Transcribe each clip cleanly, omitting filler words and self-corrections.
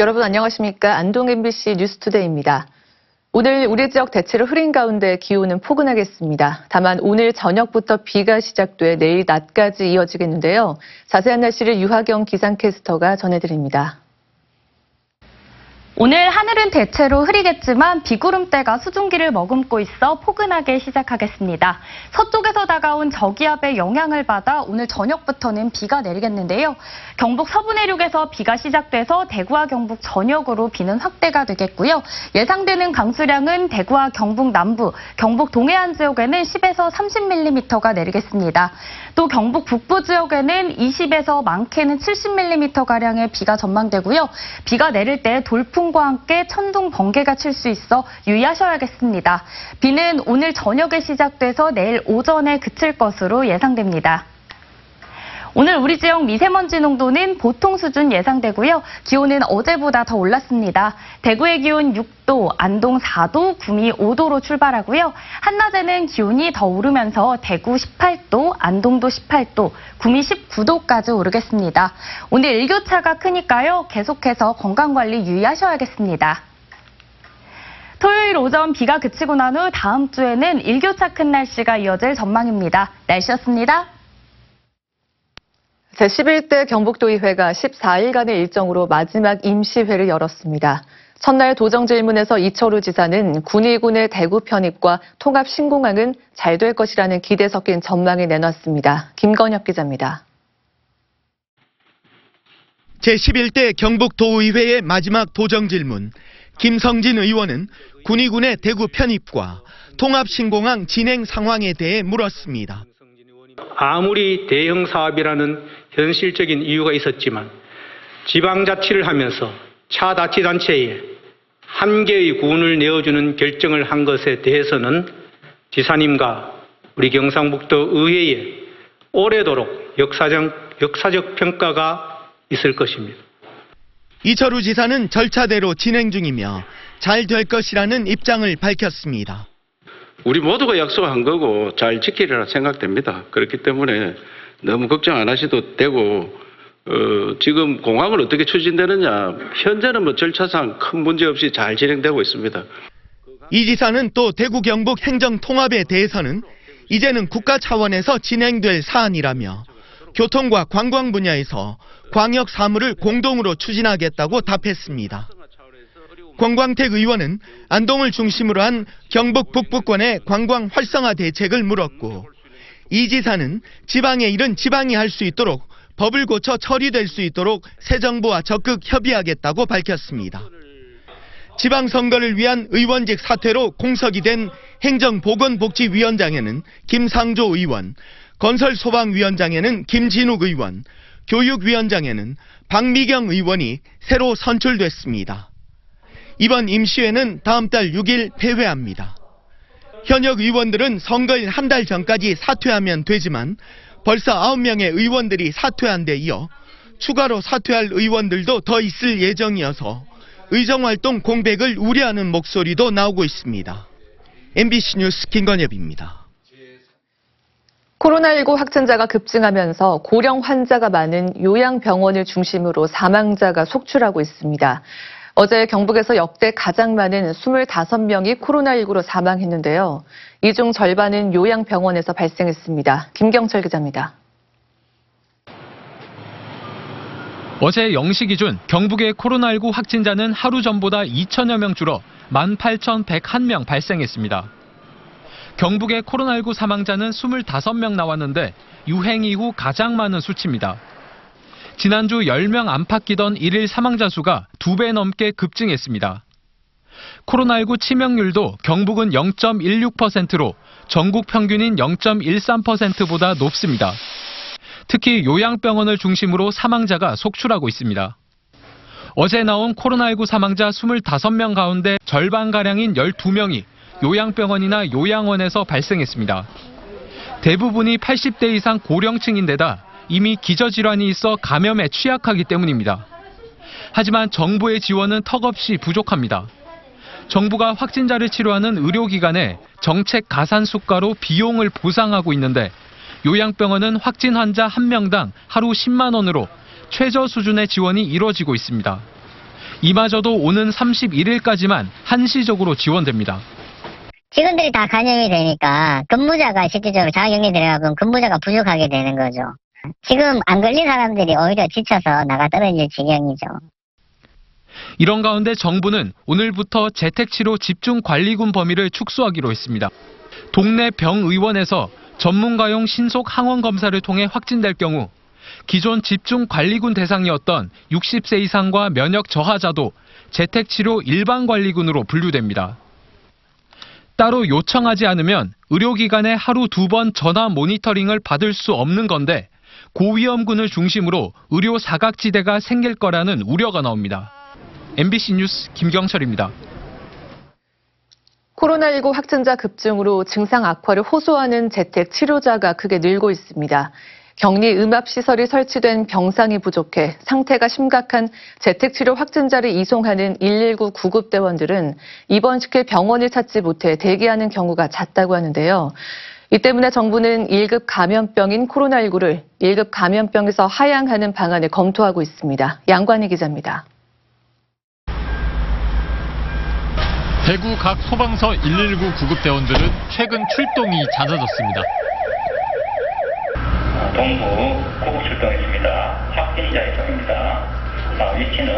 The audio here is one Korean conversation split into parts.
여러분 안녕하십니까? 안동 MBC 뉴스투데이입니다. 오늘 우리 지역 대체로 흐린 가운데 기온은 포근하겠습니다. 다만 오늘 저녁부터 비가 시작돼 내일 낮까지 이어지겠는데요. 자세한 날씨를 유하경 기상캐스터가 전해드립니다. 오늘 하늘은 대체로 흐리겠지만 비구름대가 수증기를 머금고 있어 포근하게 시작하겠습니다. 서쪽에서 다가온 저기압의 영향을 받아 오늘 저녁부터는 비가 내리겠는데요. 경북 서부 내륙에서 비가 시작돼서 대구와 경북 전역으로 비는 확대가 되겠고요. 예상되는 강수량은 대구와 경북 남부, 경북 동해안 지역에는 10에서 30mm가 내리겠습니다. 또 경북 북부 지역에는 20에서 많게는 70mm가량의 비가 전망되고요. 비가 내릴 때 돌풍과 함께 천둥, 번개가 칠 수 있어 유의하셔야겠습니다. 비는 오늘 저녁에 시작돼서 내일 오전에 그칠 것으로 예상됩니다. 오늘 우리 지역 미세먼지 농도는 보통 수준 예상되고요. 기온은 어제보다 더 올랐습니다. 대구의 기온 6도, 안동 4도, 구미 5도로 출발하고요. 한낮에는 기온이 더 오르면서 대구 18도, 안동도 18도, 구미 19도까지 오르겠습니다. 오늘 일교차가 크니까요. 계속해서 건강관리 유의하셔야겠습니다. 토요일 오전 비가 그치고 난 후 다음 주에는 일교차 큰 날씨가 이어질 전망입니다. 날씨였습니다. 제11대 경북도의회가 14일간의 일정으로 마지막 임시회를 열었습니다. 첫날 도정 질문에서 이철우 지사는 군의군의 대구 편입과 통합 신공항은 잘 될 것이라는 기대 섞인 전망을 내놨습니다. 김건혁 기자입니다. 제11대 경북도의회의 마지막 도정 질문. 김성진 의원은 군의군의 대구 편입과 통합 신공항 진행 상황에 대해 물었습니다. 아무리 대형 사업이라는 현실적인 이유가 있었지만 지방자치를 하면서 차자치단체에 한 개의 군을 내어주는 결정을 한 것에 대해서는 지사님과 우리 경상북도 의회에 오래도록 역사적 평가가 있을 것입니다. 이철우 지사는 절차대로 진행 중이며 잘 될 것이라는 입장을 밝혔습니다. 우리 모두가 약속한 거고 잘 지키리라 생각됩니다. 그렇기 때문에 너무 걱정 안 하셔도 되고 지금 공항은 어떻게 추진되느냐. 현재는 뭐 절차상 큰 문제 없이 잘 진행되고 있습니다. 이 지사는 또 대구 경북 행정 통합에 대해서는 이제는 국가 차원에서 진행될 사안이라며 교통과 관광 분야에서 광역 사무를 공동으로 추진하겠다고 답했습니다. 권광택 의원은 안동을 중심으로 한 경북 북부권의 관광 활성화 대책을 물었고 이 지사는 지방의 일은 지방이 할 수 있도록 법을 고쳐 처리될 수 있도록 새 정부와 적극 협의하겠다고 밝혔습니다. 지방선거를 위한 의원직 사퇴로 공석이 된 행정보건복지위원장에는 김상조 의원, 건설소방위원장에는 김진욱 의원, 교육위원장에는 박미경 의원이 새로 선출됐습니다. 이번 임시회는 다음 달 6일 폐회합니다. 현역 의원들은 선거일 한 달 전까지 사퇴하면 되지만 벌써 9명의 의원들이 사퇴한 데 이어 추가로 사퇴할 의원들도 더 있을 예정이어서 의정활동 공백을 우려하는 목소리도 나오고 있습니다. MBC 뉴스 김건엽입니다. 코로나19 확진자가 급증하면서 고령 환자가 많은 요양병원을 중심으로 사망자가 속출하고 있습니다. 어제 경북에서 역대 가장 많은 25명이 코로나19로 사망했는데요. 이 중 절반은 요양병원에서 발생했습니다. 김경철 기자입니다. 어제 0시 기준 경북의 코로나19 확진자는 하루 전보다 2천여 명 줄어 18,101명 발생했습니다. 경북의 코로나19 사망자는 25명 나왔는데 유행 이후 가장 많은 수치입니다. 지난주 10명 안팎이던 일일 사망자 수가 2배 넘게 급증했습니다. 코로나19 치명률도 경북은 0.16%로 전국 평균인 0.13%보다 높습니다. 특히 요양병원을 중심으로 사망자가 속출하고 있습니다. 어제 나온 코로나19 사망자 25명 가운데 절반가량인 12명이 요양병원이나 요양원에서 발생했습니다. 대부분이 80대 이상 고령층인데다 이미 기저질환이 있어 감염에 취약하기 때문입니다. 하지만 정부의 지원은 턱없이 부족합니다. 정부가 확진자를 치료하는 의료기관에 정책 가산 수가로 비용을 보상하고 있는데 요양병원은 확진 환자 1명당 하루 10만 원으로 최저 수준의 지원이 이루어지고 있습니다. 이마저도 오는 31일까지만 한시적으로 지원됩니다. 직원들이 다 감염이 되니까 근무자가 실질적으로 자가격리 들어가면 근무자가 부족하게 되는 거죠. 지금 안 걸린 사람들이 오히려 지쳐서 나가 떨어질 지경이죠. 이런 가운데 정부는 오늘부터 재택치료 집중관리군 범위를 축소하기로 했습니다. 동네 병의원에서 전문가용 신속 항원 검사를 통해 확진될 경우 기존 집중관리군 대상이었던 60세 이상과 면역 저하자도 재택치료 일반관리군으로 분류됩니다. 따로 요청하지 않으면 의료기관에 하루 2번 전화 모니터링을 받을 수 없는 건데 고위험군을 중심으로 의료 사각지대가 생길 거라는 우려가 나옵니다. MBC 뉴스 김경철입니다. 코로나19 확진자 급증으로 증상 악화를 호소하는 재택 치료자가 크게 늘고 있습니다. 격리 음압시설이 설치된 병상이 부족해 상태가 심각한 재택치료 확진자를 이송하는 119 구급대원들은 입원시킬 병원을 찾지 못해 대기하는 경우가 잦다고 하는데요. 이 때문에 정부는 1급 감염병인 코로나19를 1급 감염병에서 하향하는 방안을 검토하고 있습니다. 양관희 기자입니다. 대구 각 소방서 119 구급대원들은 최근 출동이 잦아졌습니다. 동부 구급 출동했습니다. 확진자 이송입니다. 위치는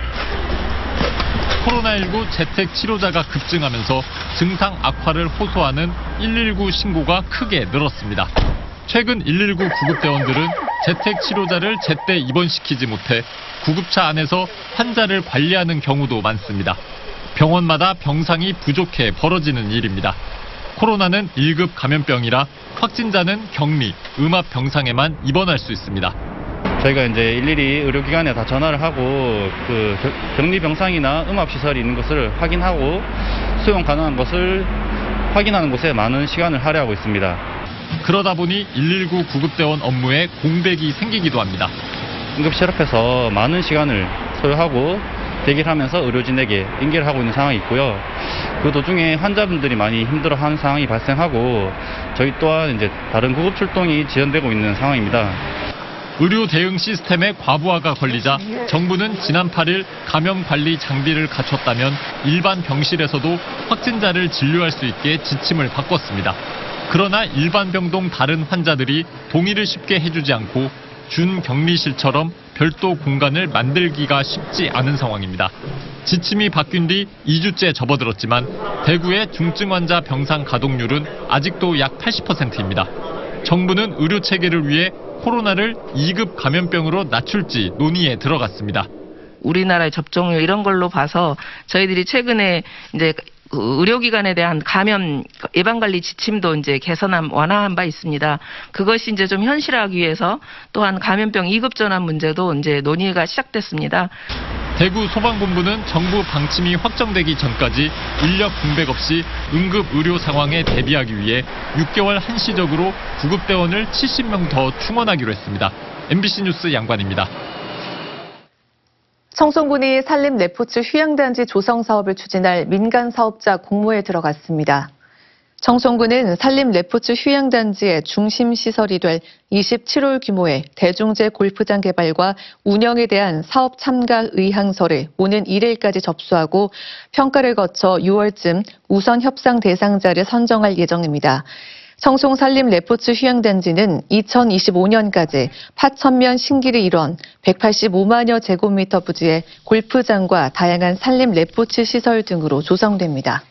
코로나19 재택 치료자가 급증하면서 증상 악화를 호소하는 119 신고가 크게 늘었습니다. 최근 119 구급대원들은 재택 치료자를 제때 입원시키지 못해 구급차 안에서 환자를 관리하는 경우도 많습니다. 병원마다 병상이 부족해 벌어지는 일입니다. 코로나는 1급 감염병이라 확진자는 격리, 음압 병상에만 입원할 수 있습니다. 저희가 이제 일일이 의료기관에 다 전화를 하고 그 격리 병상이나 음압 시설이 있는 것을 확인하고 수용 가능한 것을 확인하는 곳에 많은 시간을 할애하고 있습니다. 그러다 보니 119 구급대원 업무에 공백이 생기기도 합니다. 응급실 앞에서 많은 시간을 소요하고 대기를 하면서 의료진에게 인계를 하고 있는 상황이 있고요. 그 도중에 환자분들이 많이 힘들어하는 상황이 발생하고 저희 또한 이제 다른 구급 출동이 지연되고 있는 상황입니다. 의료 대응 시스템의 과부하가 걸리자 정부는 지난 8일 감염 관리 장비를 갖췄다면 일반 병실에서도 확진자를 진료할 수 있게 지침을 바꿨습니다. 그러나 일반 병동 다른 환자들이 동의를 쉽게 해주지 않고 준격리실처럼 별도 공간을 만들기가 쉽지 않은 상황입니다. 지침이 바뀐 뒤 2주째 접어들었지만 대구의 중증 환자 병상 가동률은 아직도 약 80%입니다. 정부는 의료 체계를 위해 코로나를 2급 감염병으로 낮출지 논의에 들어갔습니다. 우리나라의 접종률 이런 걸로 봐서 저희들이 최근에 이제 의료기관에 대한 감염 예방관리 지침도 이제 완화한 바 있습니다. 그것이 이제 좀 현실화하기 위해서 또한 감염병 2급 전환 문제도 이제 논의가 시작됐습니다. 대구 소방본부는 정부 방침이 확정되기 전까지 인력 공백 없이 응급 의료 상황에 대비하기 위해 6개월 한시적으로 구급대원을 70명 더 충원하기로 했습니다. MBC 뉴스 양관입니다. 청송군이 산림 레포츠 휴양단지 조성 사업을 추진할 민간 사업자 공모에 들어갔습니다. 청송군은 산림 레포츠 휴양단지의 중심 시설이 될 27홀 규모의 대중제 골프장 개발과 운영에 대한 사업 참가 의향서를 오는 1일까지 접수하고 평가를 거쳐 6월쯤 우선 협상 대상자를 선정할 예정입니다. 청송 산림 레포츠 휴양단지는 2025년까지 파천면 신기를 일원 185만여 제곱미터 부지의 골프장과 다양한 산림 레포츠 시설 등으로 조성됩니다.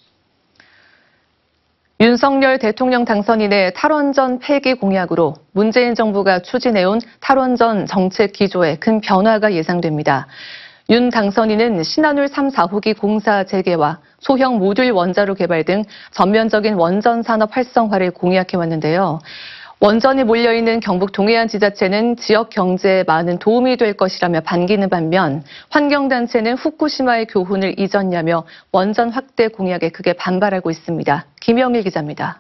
윤석열 대통령 당선인의 탈원전 폐기 공약으로 문재인 정부가 추진해온 탈원전 정책 기조에 큰 변화가 예상됩니다. 윤 당선인은 신한울 3, 4호기 공사 재개와 소형 모듈 원자로 개발 등 전면적인 원전 산업 활성화를 공약해왔는데요. 원전이 몰려있는 경북 동해안 지자체는 지역 경제에 많은 도움이 될 것이라며 반기는 반면 환경단체는 후쿠시마의 교훈을 잊었냐며 원전 확대 공약에 크게 반발하고 있습니다. 김영일 기자입니다.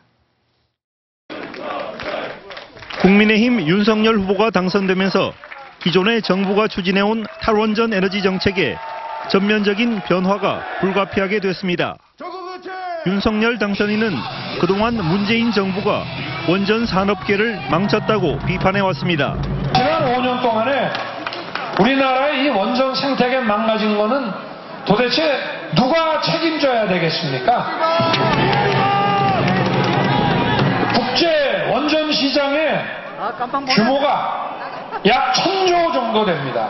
국민의힘 윤석열 후보가 당선되면서 기존의 정부가 추진해온 탈원전 에너지 정책에 전면적인 변화가 불가피하게 됐습니다. 윤석열 당선인은 그동안 문재인 정부가 원전 산업계를 망쳤다고 비판해왔습니다. 지난 5년 동안에 우리나라의 이 원전 생태계 망가진 거는 도대체 누가 책임져야 되겠습니까? 국제 원전 시장의 규모가 약 1,000조 정도 됩니다.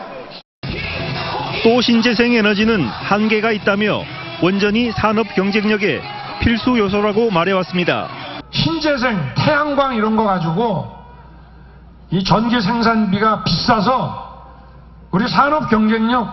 또 신재생 에너지는 한계가 있다며 원전이 산업 경쟁력의 필수 요소라고 말해왔습니다. 신재생, 태양광 이런 거 가지고 이 전기 생산비가 비싸서 우리 산업 경쟁력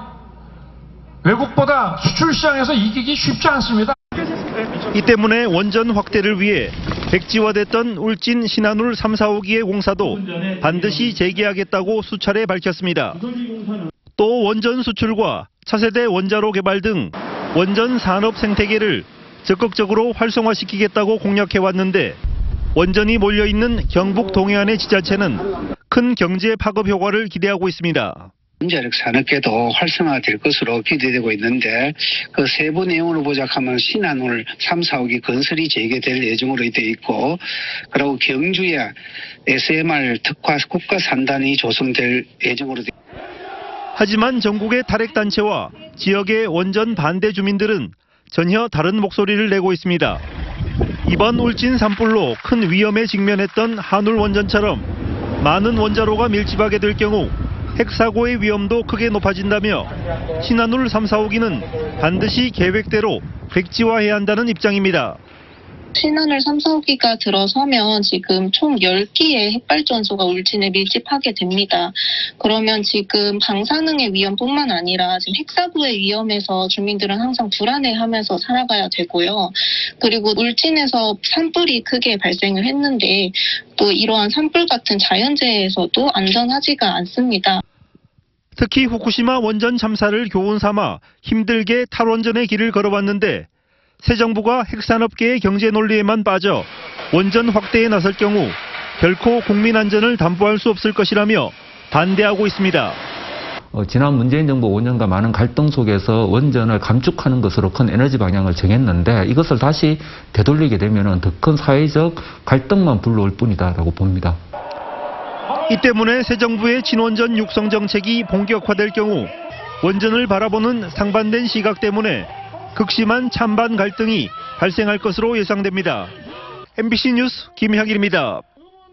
외국보다 수출 시장에서 이기기 쉽지 않습니다. 이 때문에 원전 확대를 위해 백지화됐던 울진 신한울 3, 4호기의 공사도 반드시 재개하겠다고 수차례 밝혔습니다. 또 원전 수출과 차세대 원자로 개발 등 원전 산업 생태계를 적극적으로 활성화시키겠다고 공약해왔는데 원전이 몰려있는 경북 동해안의 지자체는 큰 경제 파급 효과를 기대하고 있습니다. 원자력 산업계도 활성화될 것으로 기대되고 있는데 그 세부 내용으로 보자하면 신한울 3, 4호기 건설이 재개될 예정으로 되어 있고 그리고 경주에 SMR 특화 국가산단이 조성될 예정으로 되어 있습니다. 하지만 전국의 탈핵단체와 지역의 원전 반대 주민들은 전혀 다른 목소리를 내고 있습니다. 이번 울진 산불로 큰 위험에 직면했던 한울 원전처럼 많은 원자로가 밀집하게 될 경우 핵사고의 위험도 크게 높아진다며 신한울 3, 4호기는 반드시 계획대로 백지화해야 한다는 입장입니다. 신한울 3, 4호기가 들어서면 지금 총 10기의 핵발전소가 울진에 밀집하게 됩니다. 그러면 지금 방사능의 위험뿐만 아니라 지금 핵사고의 위험에서 주민들은 항상 불안해하면서 살아가야 되고요. 그리고 울진에서 산불이 크게 발생을 했는데 또 이러한 산불 같은 자연재해에서도 안전하지가 않습니다. 특히 후쿠시마 원전 참사를 교훈 삼아 힘들게 탈원전의 길을 걸어왔는데 새 정부가 핵산업계의 경제 논리에만 빠져 원전 확대에 나설 경우 결코 국민 안전을 담보할 수 없을 것이라며 반대하고 있습니다. 지난 문재인 정부 5년간 많은 갈등 속에서 원전을 감축하는 것으로 큰 에너지 방향을 정했는데 이것을 다시 되돌리게 되면 더 큰 사회적 갈등만 불러올 뿐이다라고 봅니다. 이 때문에 새 정부의 친원전 육성 정책이 본격화될 경우 원전을 바라보는 상반된 시각 때문에 극심한 찬반 갈등이 발생할 것으로 예상됩니다. MBC 뉴스 김혁일입니다.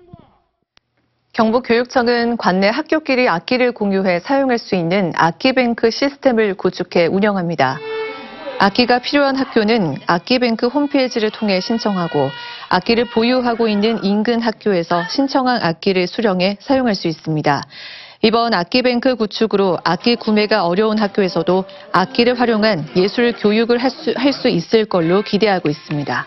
경북교육청은 관내 학교끼리 악기를 공유해 사용할 수 있는 악기뱅크 시스템을 구축해 운영합니다. 악기가 필요한 학교는 악기뱅크 홈페이지를 통해 신청하고 악기를 보유하고 있는 인근 학교에서 신청한 악기를 수령해 사용할 수 있습니다. 이번 악기뱅크 구축으로 악기 구매가 어려운 학교에서도 악기를 활용한 예술 교육을 할 수 있을 걸로 기대하고 있습니다.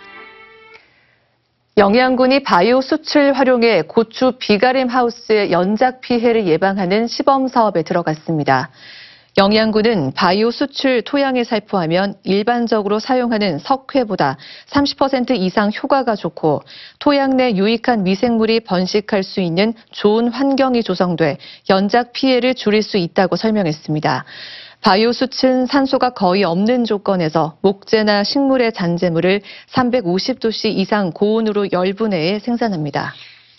영양군이 바이오 숯을 활용해 고추 비가림 하우스의 연작 피해를 예방하는 시범 사업에 들어갔습니다. 영양군은 바이오 숯을 토양에 살포하면 일반적으로 사용하는 석회보다 30% 이상 효과가 좋고 토양 내 유익한 미생물이 번식할 수 있는 좋은 환경이 조성돼 연작 피해를 줄일 수 있다고 설명했습니다. 바이오 숯은 산소가 거의 없는 조건에서 목재나 식물의 잔재물을 350도씨 이상 고온으로 열분해해 생산합니다.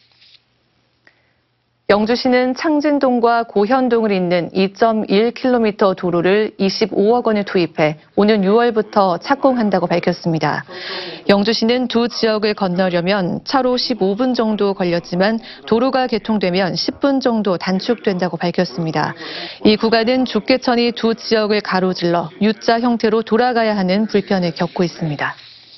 영주시는 창진동과 고현동을 잇는 2.1km 도로를 25억 원을 투입해 오는 6월부터 착공한다고 밝혔습니다. 영주시는 두 지역을 건너려면 차로 15분 정도 걸렸지만 도로가 개통되면 10분 정도 단축된다고 밝혔습니다. 이 구간은 죽개천이 두 지역을 가로질러 U자 형태로 돌아가야 하는 불편을 겪고 있습니다.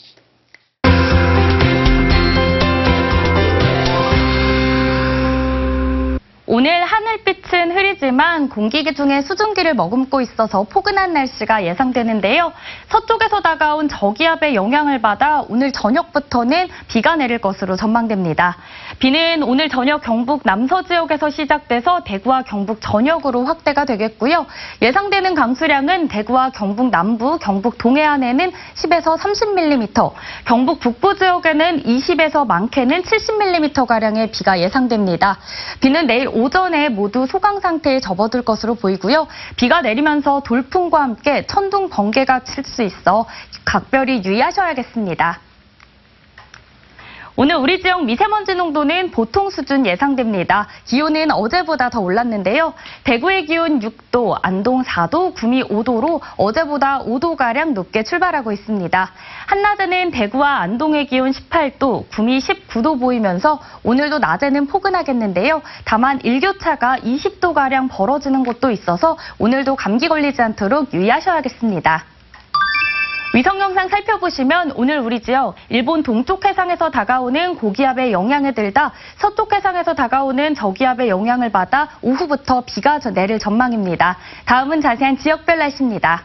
오늘 하늘빛은 흐리지만 공기 중에 수증기를 머금고 있어서 포근한 날씨가 예상되는데요. 서쪽에서 다가온 저기압의 영향을 받아 오늘 저녁부터는 비가 내릴 것으로 전망됩니다. 비는 오늘 저녁 경북 남서 지역에서 시작돼서 대구와 경북 전역으로 확대가 되겠고요. 예상되는 강수량은 대구와 경북 남부, 경북 동해안에는 10에서 30mm, 경북 북부 지역에는 20에서 많게는 70mm가량의 비가 예상됩니다. 비는 내일 오전에 모두 소강 상태에 접어들 것으로 보이고요. 비가 내리면서 돌풍과 함께 천둥, 번개가 칠 수 있어 각별히 유의하셔야겠습니다. 오늘 우리 지역 미세먼지 농도는 보통 수준 예상됩니다. 기온은 어제보다 더 올랐는데요. 대구의 기온 6도, 안동 4도, 구미 5도로 어제보다 5도가량 높게 출발하고 있습니다. 한낮에는 대구와 안동의 기온 18도, 구미 19도 보이면서 오늘도 낮에는 포근하겠는데요. 다만 일교차가 20도가량 벌어지는 곳도 있어서 오늘도 감기 걸리지 않도록 유의하셔야겠습니다. 위성 영상 살펴보시면 오늘 우리 지역 일본 동쪽 해상에서 다가오는 고기압의 영향을 들다 서쪽 해상에서 다가오는 저기압의 영향을 받아 오후부터 비가 내릴 전망입니다. 다음은 자세한 지역별 날씨입니다.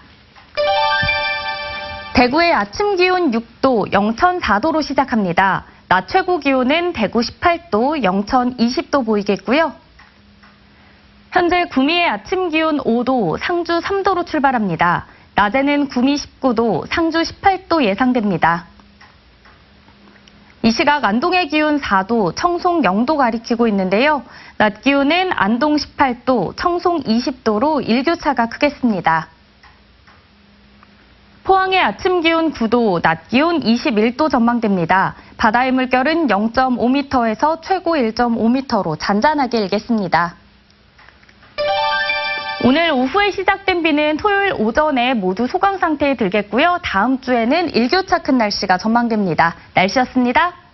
대구의 아침 기온 6도, 영천 4도로 시작합니다. 낮 최고 기온은 대구 18도, 영천 20도 보이겠고요. 현재 구미의 아침 기온 5도, 상주 3도로 출발합니다. 낮에는 구미 19도, 상주 18도 예상됩니다. 이 시각 안동의 기온 4도, 청송 0도 가리키고 있는데요. 낮 기온은 안동 18도, 청송 20도로 일교차가 크겠습니다. 포항의 아침 기온 9도, 낮 기온 21도 전망됩니다. 바다의 물결은 0.5m에서 최고 1.5m로 잔잔하게 일겠습니다. 오늘 오후에 시작된 비는 토요일 오전에 모두 소강 상태에 들겠고요. 다음 주에는 일교차 큰 날씨가 전망됩니다. 날씨였습니다.